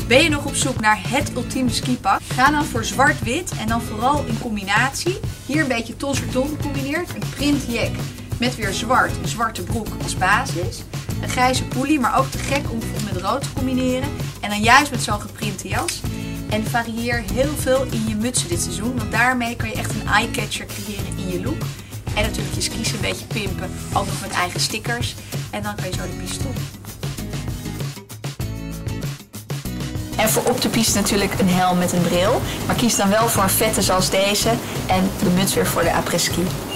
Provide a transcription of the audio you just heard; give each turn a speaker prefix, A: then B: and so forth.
A: Ben je nog op zoek naar het ultieme skipak? Ga dan voor zwart-wit en dan vooral in combinatie. Hier een beetje tonserton gecombineerd. Een printjack met weer zwart, een zwarte broek als basis. Een grijze pulli, maar ook te gek om bijvoorbeeld met rood te combineren. En dan juist met zo'n geprinte jas. En varieer heel veel in je mutsen dit seizoen. Want daarmee kan je echt een eye-catcher creëren in je look. En natuurlijk je skis een beetje pimpen. Ook nog met eigen stickers. En dan kan je zo de piste op. En voor op de piste natuurlijk een helm met een bril. Maar kies dan wel voor een vette zoals deze. En de muts weer voor de après-ski.